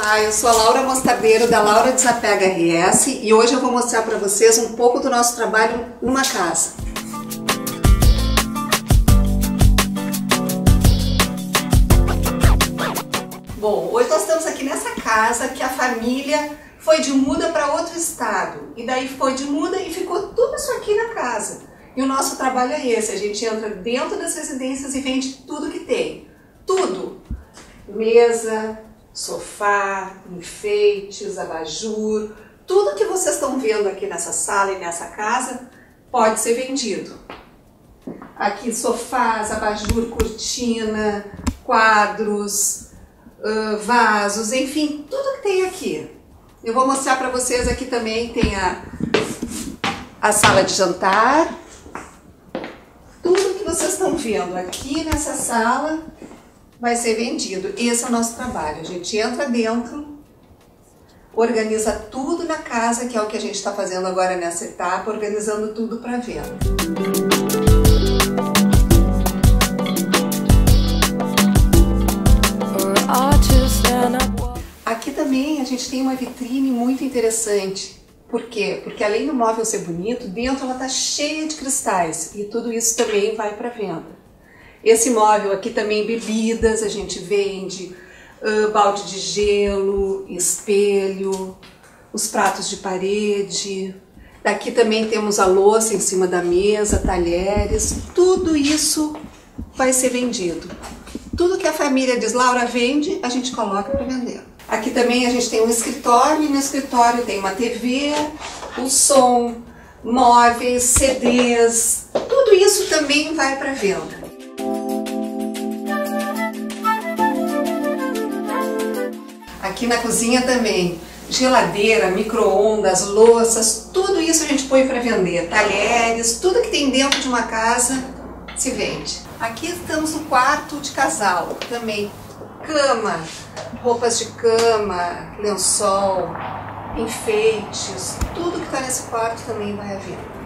Olá, eu sou a Laura Mostardeiro da Laura Desapega RS e hoje eu vou mostrar para vocês um pouco do nosso trabalho numa casa. Bom, hoje nós estamos aqui nessa casa que a família foi de muda para outro estado e daí foi de muda e ficou tudo isso aqui na casa. E o nosso trabalho é esse, a gente entra dentro das residências e vende tudo que tem. Tudo! Mesa, sofá, enfeites, abajur, tudo que vocês estão vendo aqui nessa sala e nessa casa pode ser vendido. Aqui sofás, abajur, cortina, quadros, vasos, enfim, tudo que tem aqui. Eu vou mostrar para vocês aqui também, tem a sala de jantar. Tudo que vocês estão vendo aqui nessa sala vai ser vendido. Esse é o nosso trabalho. A gente entra dentro, organiza tudo na casa, que é o que a gente está fazendo agora nessa etapa, organizando tudo para venda. Aqui também a gente tem uma vitrine muito interessante. Por quê? Porque além do móvel ser bonito, dentro ela está cheia de cristais e tudo isso também vai para venda. Esse móvel aqui também, bebidas, a gente vende, balde de gelo, espelho, os pratos de parede. Daqui também temos a louça em cima da mesa, talheres, tudo isso vai ser vendido. Tudo que a família diz, Laura, vende, a gente coloca para vender. Aqui também a gente tem um escritório e no escritório tem uma TV, o som, móveis, CDs, tudo isso também vai para venda. Aqui na cozinha também, geladeira, micro-ondas, louças, tudo isso a gente põe para vender. Talheres, tudo que tem dentro de uma casa se vende. Aqui estamos no quarto de casal, também cama, roupas de cama, lençol, enfeites, tudo que está nesse quarto também vai à venda.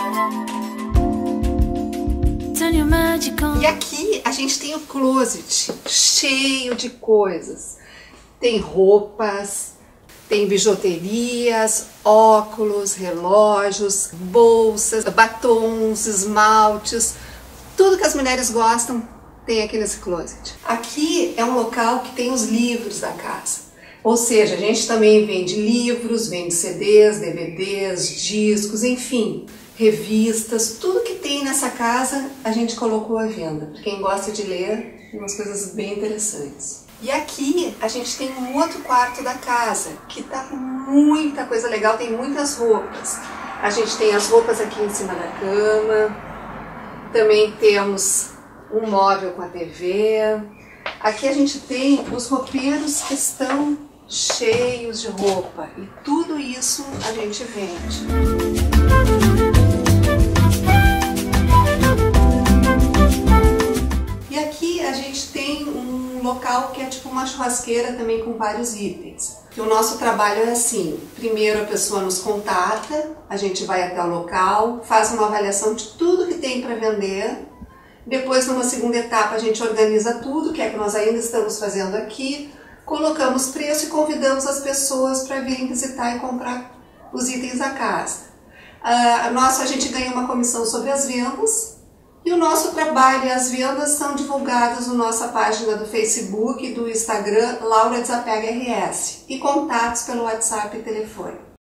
E aqui a gente tem o closet cheio de coisas. Tem roupas, tem bijuterias, óculos, relógios, bolsas, batons, esmaltes, tudo que as mulheres gostam tem aqui nesse closet. Aqui é um local que tem os livros da casa. Ou seja, a gente também vende livros, vende CDs, DVDs, discos, enfim, revistas, tudo que tem nessa casa a gente colocou à venda. Para quem gosta de ler, tem umas coisas bem interessantes. E aqui a gente tem um outro quarto da casa, que tá com muita coisa legal, tem muitas roupas. A gente tem as roupas aqui em cima da cama, também temos um móvel com a TV. Aqui a gente tem os roupeiros que estão cheios de roupa e tudo isso a gente vende. E aqui a gente tem um local que é tipo uma churrasqueira também com vários itens. E o nosso trabalho é assim, primeiro a pessoa nos contata, a gente vai até o local, faz uma avaliação de tudo que tem para vender, depois numa segunda etapa a gente organiza tudo, que é que nós ainda estamos fazendo aqui, colocamos preço e convidamos as pessoas para virem visitar e comprar os itens da casa. A gente ganha uma comissão sobre as vendas, e o nosso trabalho e as vendas são divulgadas na nossa página do Facebook e do Instagram, Laura Desapega RS, e contatos pelo WhatsApp e telefone.